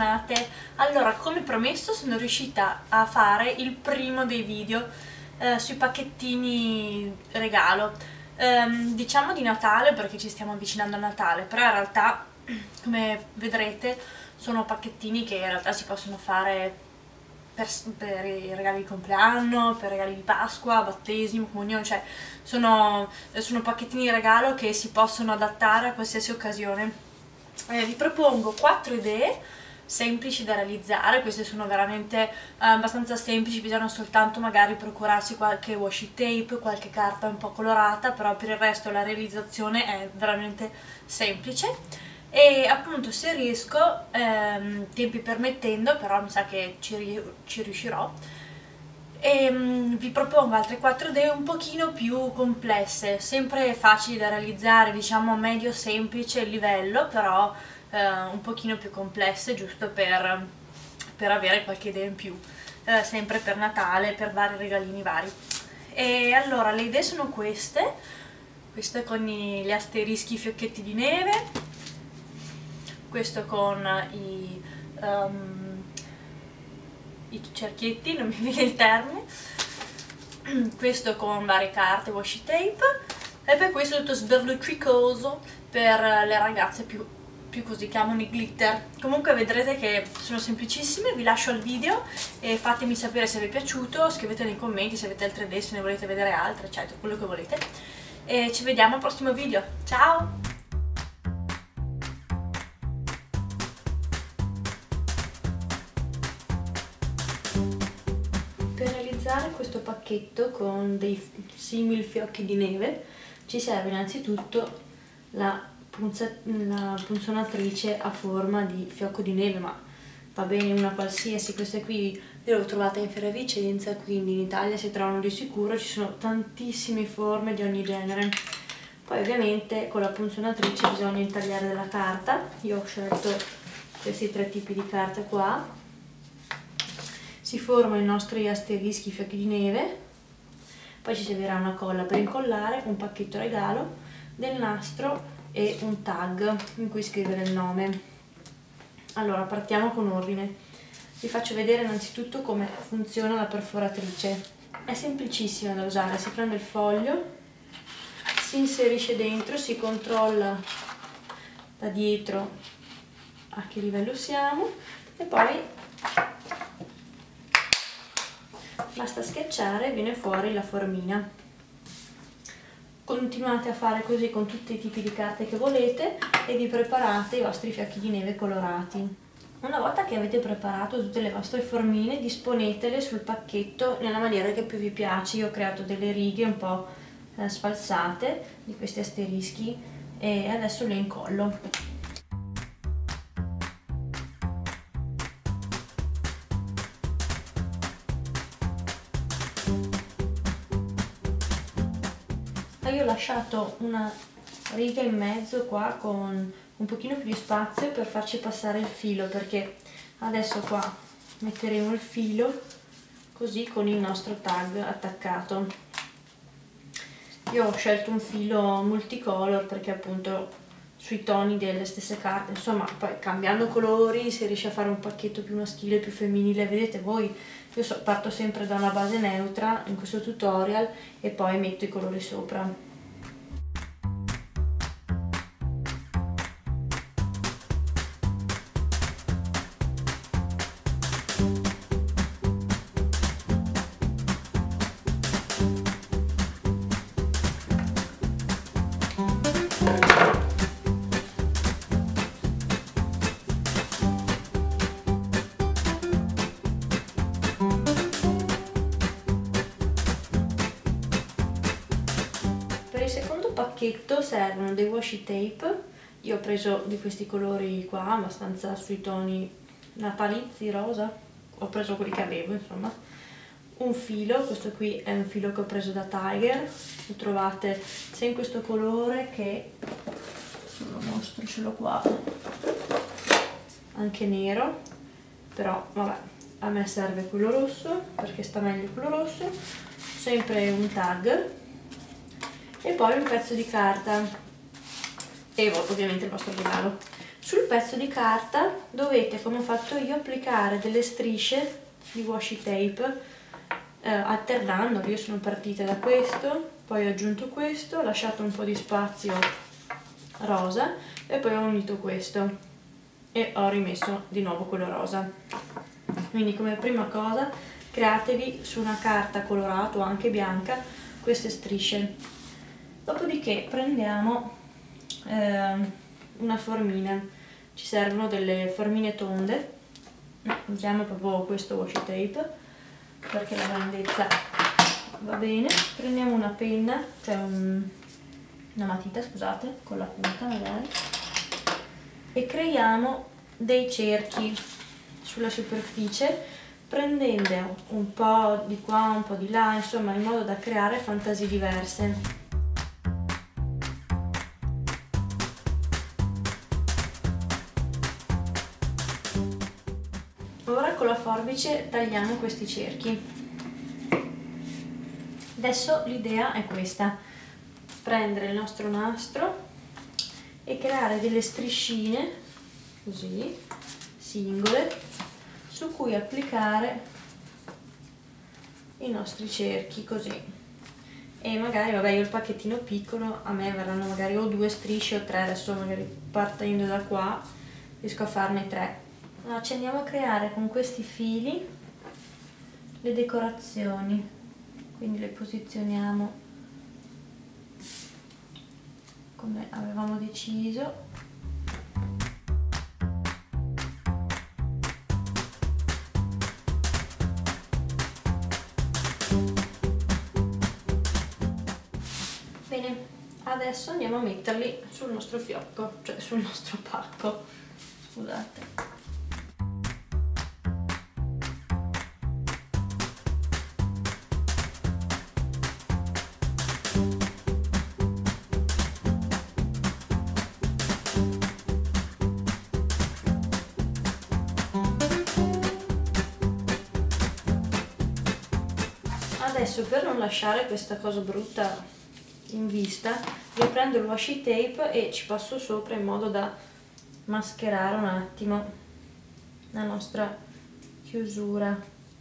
bentornate. Allora, come promesso sono riuscita a fare il primo dei video sui pacchettini regalo, diciamo di Natale perché ci stiamo avvicinando a Natale, però in realtà come vedrete sono pacchettini che in realtà si possono fare per i regali di compleanno, per i regali di Pasqua, battesimo, comunione, cioè sono pacchettini di regalo che si possono adattare a qualsiasi occasione. Vi propongo 4 idee semplici da realizzare. Queste sono veramente abbastanza semplici, bisogna soltanto magari procurarsi qualche washi tape, qualche carta un po' colorata, però per il resto la realizzazione è veramente semplice. E appunto, se riesco, tempi permettendo, però mi sa che ci riuscirò, e vi propongo altre 4 idee un pochino più complesse, sempre facili da realizzare, diciamo medio semplice il livello, però un pochino più complesse, giusto per avere qualche idea in più, sempre per Natale, per vari regalini vari. E allora le idee sono queste con gli asterischi, i fiocchetti di neve, questo con i cerchietti, non mi viene il termine, questo con varie carte, washi tape, e poi questo tutto sberluccicoso per le ragazze più così, chiamano i glitter. Comunque vedrete che sono semplicissime. Vi lascio al video e fatemi sapere se vi è piaciuto, scrivete nei commenti se avete altre idee, se ne volete vedere altre, eccetera, quello che volete, e ci vediamo al prossimo video. Ciao! Per realizzare questo pacchetto con dei simili fiocchi di neve ci serve innanzitutto la punzonatrice a forma di fiocco di neve, ma va bene una qualsiasi. Queste qui le ho trovate in Fiera Vicenza, quindi in Italia si trovano di sicuro, ci sono tantissime forme di ogni genere. Poi ovviamente con la punzonatrice bisogna intagliare della carta. Io ho scelto questi 3 tipi di carta qua. Si formano i nostri asterischi, fiocchi di neve, poi ci servirà una colla per incollare, un pacchetto regalo, del nastro e un tag in cui scrivere il nome. Allora partiamo con ordine. Vi faccio vedere innanzitutto come funziona la perforatrice. È semplicissima da usare, si prende il foglio, si inserisce dentro, si controlla da dietro a che livello siamo e poi basta schiacciare e viene fuori la formina. Continuate a fare così con tutti i tipi di carte che volete e vi preparate i vostri fiocchi di neve colorati. Una volta che avete preparato tutte le vostre formine, disponetele sul pacchetto nella maniera che più vi piace. Io ho creato delle righe un po' sfalsate di questi asterischi e adesso le incollo. Io ho lasciato una riga in mezzo qua con un pochino più di spazio per farci passare il filo, perché adesso qua metteremo il filo così con il nostro tag attaccato. Io ho scelto un filo multicolor perché appunto sui toni delle stesse carte, insomma, poi cambiando colori si riesce a fare un pacchetto più maschile, più femminile. Vedete voi, io parto sempre da una base neutra in questo tutorial e poi metto i colori sopra. Per il secondo pacchetto servono dei washi tape. Io ho preso di questi colori qua, abbastanza sui toni natalizi, rosa, ho preso quelli che avevo, insomma. Un filo, questo qui è un filo che ho preso da Tiger, lo trovate sia in questo colore che, se lo mostro, ce l'ho qua, anche nero, però vabbè, a me serve quello rosso perché sta meglio quello rosso. Sempre un tag e poi un pezzo di carta e ovviamente il vostro regalo. Sul pezzo di carta dovete, come ho fatto io, applicare delle strisce di washi tape alternando. Io sono partita da questo, poi ho aggiunto questo, ho lasciato un po' di spazio rosa e poi ho unito questo e ho rimesso di nuovo quello rosa. Quindi come prima cosa createvi su una carta colorata o anche bianca queste strisce. Dopodiché prendiamo una formina, ci servono delle formine tonde, usiamo proprio questo washi tape perché la grandezza va bene. Prendiamo una penna, cioè una matita, scusate, con la punta magari, e creiamo dei cerchi sulla superficie, prendendo un po' di qua, un po' di là, insomma, in modo da creare fantasie diverse. Ora con la forbice tagliamo questi cerchi. Adesso l'idea è questa: prendere il nostro nastro e creare delle striscine così singole su cui applicare i nostri cerchi così. E magari, vabbè, io ho il pacchettino piccolo, a me verranno magari o 2 strisce o 3, adesso magari partendo da qua riesco a farne 3. Allora, ci andiamo a creare con questi fili le decorazioni, quindi le posizioniamo come avevamo deciso. Bene, adesso andiamo a metterli sul nostro fiocco, cioè sul nostro pacco, scusate. Adesso, per non lasciare questa cosa brutta in vista, riprendo il washi tape e ci passo sopra in modo da mascherare un attimo la nostra chiusura.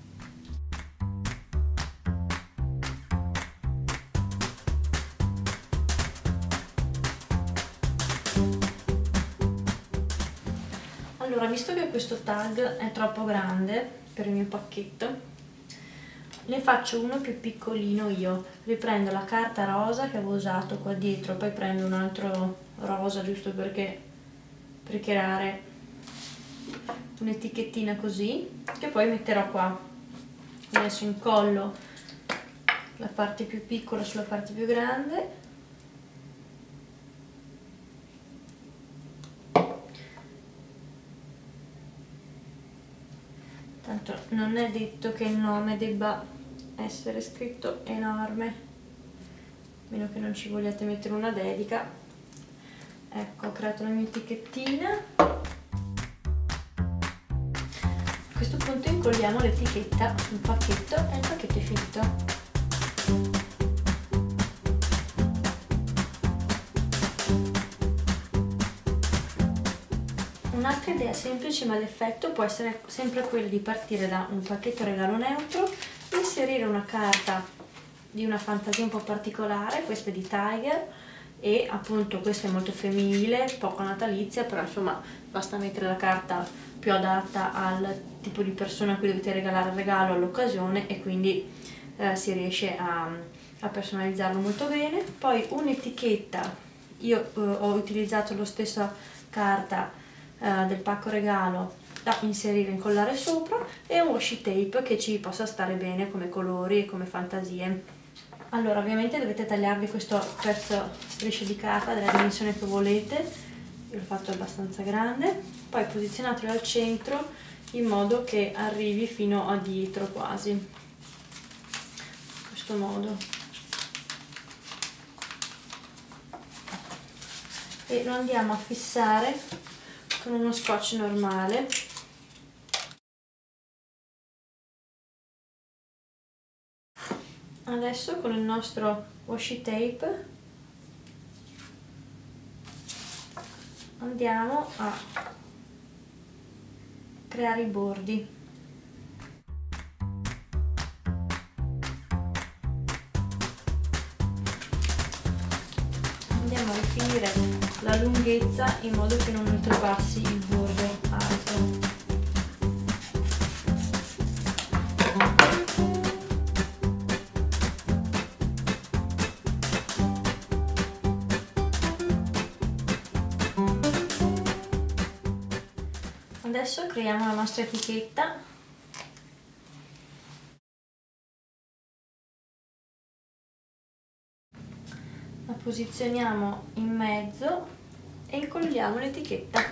Allora, visto che questo tag è troppo grande per il mio pacchetto, ne faccio uno più piccolino io. Riprendo la carta rosa che avevo usato qua dietro, poi prendo un altro rosa giusto per creare un'etichettina così, che poi metterò qua. Adesso incollo la parte più piccola sulla parte più grande. Tanto non è detto che il nome debba essere scritto enorme, a meno che non ci vogliate mettere una dedica. Ecco, ho creato la mia etichettina. A questo punto incolliamo l'etichetta sul pacchetto e il pacchetto è finito. Un'altra idea semplice ma d'effetto può essere sempre quella di partire da un pacchetto regalo neutro, inserire una carta di una fantasia un po' particolare, questa è di Tiger, e appunto questa è molto femminile, poco natalizia, però insomma basta mettere la carta più adatta al tipo di persona a cui dovete regalare il regalo all'occasione, e quindi si riesce a personalizzarlo molto bene. Poi un'etichetta, io ho utilizzato la stessa carta del pacco regalo da inserire e incollare sopra, e un washi tape che ci possa stare bene come colori e come fantasie. Allora, ovviamente dovete tagliarvi questo pezzo strisce di carta della dimensione che volete, io l'ho fatto abbastanza grande, poi posizionatelo al centro in modo che arrivi fino a dietro quasi, in questo modo, e lo andiamo a fissare con uno scotch normale. Adesso con il nostro washi tape andiamo a creare i bordi. Andiamo a rifinire la lunghezza in modo che non oltrepassi il bordo alto. Adesso creiamo la nostra etichetta. La posizioniamo in mezzo e incolliamo l'etichetta.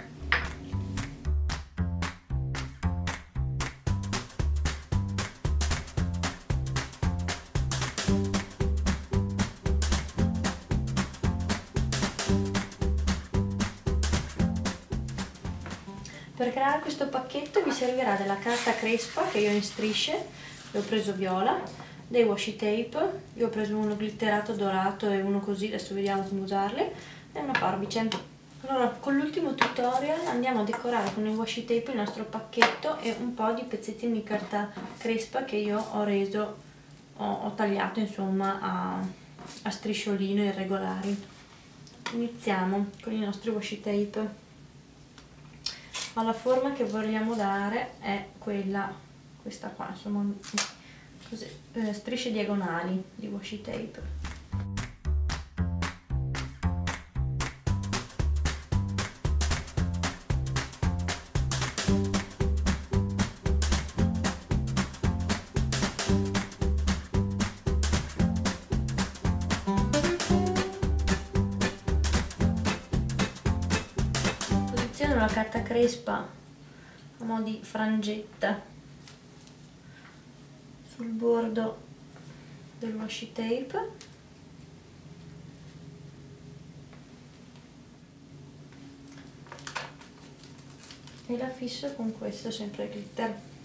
Per creare questo pacchetto vi servirà della carta crespa che io ho in strisce, io ho preso viola, dei washi tape, io ho preso uno glitterato dorato e uno così, adesso vediamo come usarli, e una forbice. Allora, con l'ultimo tutorial andiamo a decorare con il washi tape il nostro pacchetto e un po' di pezzettini di carta crespa che io ho reso, ho tagliato insomma a striscioline irregolari. Iniziamo con i nostri washi tape. Ma la forma che vogliamo dare è questa qua, insomma, così, strisce diagonali di washi tape. Posiziono la carta crespa a mo' di frangetta sul bordo del washi tape e la fisso con questo sempre glitter.